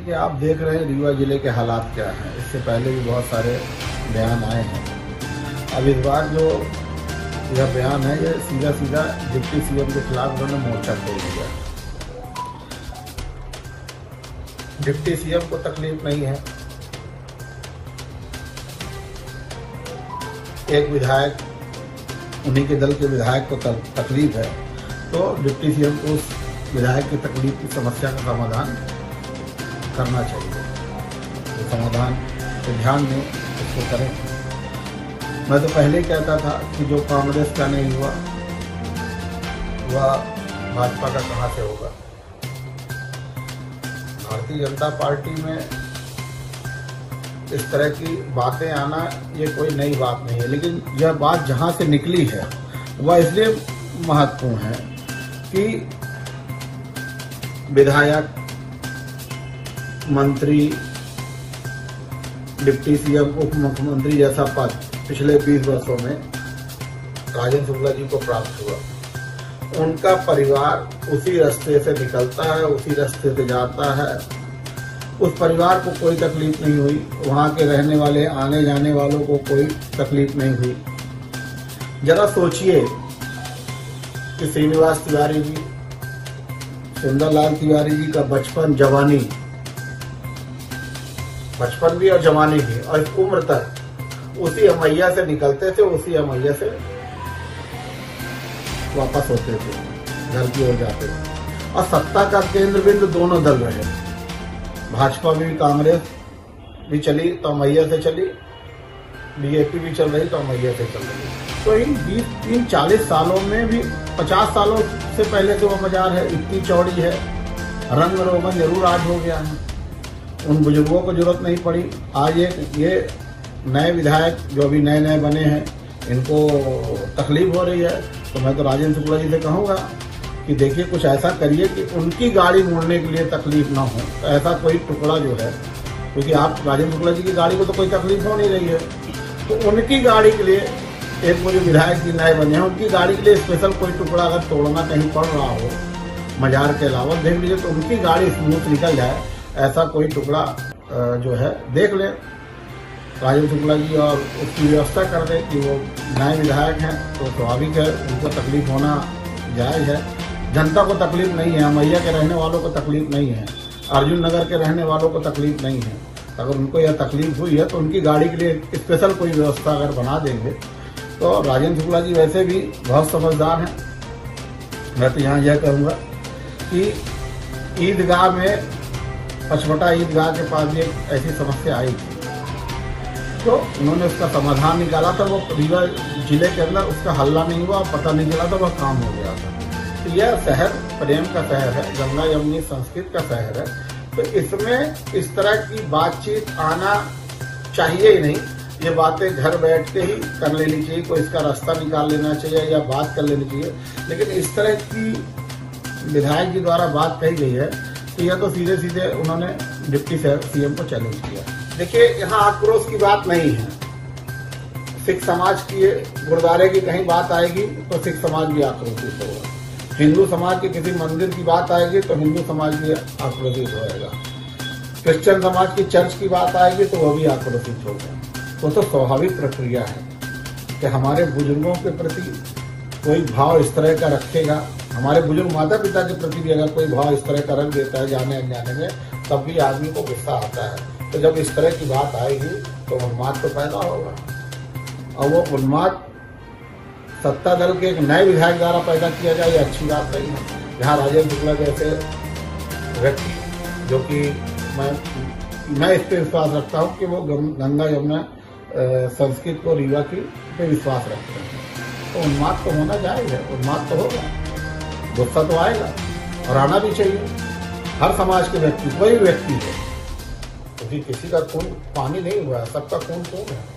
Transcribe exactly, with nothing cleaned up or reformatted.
कि आप देख रहे हैं रीवा जिले के हालात क्या हैं। इससे पहले भी बहुत सारे बयान आए हैं। अब इस बार जो यह बयान है, ये सीधा सीधा डिप्टी सीएम के खिलाफ उन्होंने मोर्चा खोल दिया। डिप्टी सीएम को तकलीफ नहीं है, एक विधायक, उन्हीं के दल के विधायक को तकलीफ है, तो डिप्टी सीएम को उस विधायक की तकलीफ की समस्या का समाधान करना चाहिए। तो समाधान पे ध्यान दें, इसको करें। मैं तो पहले ही कहता था कि जो कांग्रेस का नहीं हुआ वह भाजपा का कहां से होगा। भारतीय जनता पार्टी में इस तरह की बातें आना ये कोई नई बात नहीं है, लेकिन यह बात जहां से निकली है वह इसलिए महत्वपूर्ण है कि विधायक, मंत्री, डिप्टी सीएम, उप मुख्यमंत्री जैसा पद पिछले बीस वर्षों में राजेंद्र शुक्ला जी को प्राप्त हुआ। उनका परिवार उसी रास्ते से निकलता है, उसी रास्ते से जाता है। उस परिवार को कोई तकलीफ नहीं हुई, वहां के रहने वाले आने जाने वालों को कोई तकलीफ नहीं हुई। जरा सोचिए कि श्रीनिवास तिवारी जी, सुंदरलाल तिवारी जी का बचपन, जवानी, बचपन भी और जवानी भी, और इस उम्र तक उसी अमैया से निकलते थे, उसी अमैया से वापस होते थे, घर की ओर जाते थे। और सत्ता का केंद्र बिंदु दोनों दल रहे। भाजपा भी, कांग्रेस भी चली तो अमैया से चली, बीजेपी भी चल रही तो अमैया से चल रही। तो इन बीस तीन चालीस सालों में भी, पचास सालों से पहले से वो मजार है, इतनी चौड़ी है, रंग रोगन जरूर आज हो गया है। उन बुजुर्गों को जरूरत नहीं पड़ी। आज एक ये नए विधायक जो अभी नए नए बने हैं, इनको तकलीफ हो रही है। तो मैं तो राजेंद्र शुक्ला जी से कहूँगा कि देखिए, कुछ ऐसा करिए कि उनकी गाड़ी मोड़ने के लिए तकलीफ ना हो। तो ऐसा कोई टुकड़ा जो है, क्योंकि आप राजेंद्र शुक्ला जी की गाड़ी को तो कोई तकलीफ हो नहीं रही है, तो उनकी गाड़ी के लिए, एक वो जो विधायक जी नए बने हैं, उनकी गाड़ी के लिए स्पेशल कोई टुकड़ा अगर तोड़ना कहीं पड़ रहा हो मजार के अलावा, देख लीजिए तो उनकी गाड़ी स्मूथ निकल जाए, ऐसा कोई टुकड़ा जो है देख ले राजेंद्र शुक्ला जी, और उसकी व्यवस्था कर दे कि वो नए विधायक हैं तो स्वाभाविक है उनको तकलीफ होना जायज है। जनता को तकलीफ नहीं है, मैया के रहने वालों को तकलीफ नहीं है, अर्जुन नगर के रहने वालों को तकलीफ नहीं है। अगर उनको यह तकलीफ हुई है तो उनकी गाड़ी के लिए स्पेशल कोई व्यवस्था अगर बना देंगे तो राजेंद्र शुक्ला जी वैसे भी बहुत समझदार हैं। मैं तो यहाँ यह कहूँगा कि ईदगाह में, पचमटा ईदगाह के पास भी एक ऐसी समस्या आई थी, तो उन्होंने उसका समाधान निकाला था। वो रीवा जिले के अंदर उसका हल्ला नहीं हुआ, पता नहीं चला था, वह काम हो गया था। तो यह शहर प्रेम का शहर है, गंगा यमुनी संस्कृत का शहर है, तो इसमें इस तरह की बातचीत आना चाहिए ही नहीं। ये बातें घर बैठ के ही कर लेनी चाहिए, कोई इसका रास्ता निकाल लेना चाहिए या बात कर लेनी चाहिए। लेकिन इस तरह की विधायक जी द्वारा बात कही गई है कि यह तो सीधे सीधे उन्होंने डिप्टी सीएम को चैलेंज किया। देखिए, यहाँ आक्रोश की बात नहीं है। सिख समाज की गुरुद्वारे की कहीं बात आएगी तो सिख समाज भी आक्रोशित होगा, हिंदू समाज के किसी मंदिर की बात आएगी तो हिंदू समाज भी आक्रोशित होएगा, क्रिश्चियन समाज की चर्च की बात आएगी तो वह भी आक्रोशित होगा। वो तो स्वाभाविक प्रक्रिया है कि हमारे बुजुर्गों के प्रति कोई भाव इस तरह का रखेगा, हमारे बुजुर्ग माता पिता के प्रति भी अगर कोई भाव इस तरह का रख देता है जाने अनजाने में, तब भी आदमी को गुस्सा आता है। तो जब इस तरह की बात आएगी तो उन्माद तो पैदा होगा, और वो उन्माद सत्ता दल के एक नए विधायक द्वारा पैदा किया जाए, ये अच्छी बात नहीं है। जहाँ राजेंद्र शुक्ला जैसे व्यक्ति, जो कि मैं मैं इस पर विश्वास रखता हूँ कि वो गंगा यमुना संस्कृत को, रीवा की पे विश्वास रखते हैं, तो उन्माद तो होना जायज है, उन्माद तो होगा, गुस्सा तो आएगा और आना भी चाहिए। हर समाज के व्यक्ति, कोई भी व्यक्ति है, क्योंकि किसी का खून पानी नहीं हुआ है, सबका खून खून है।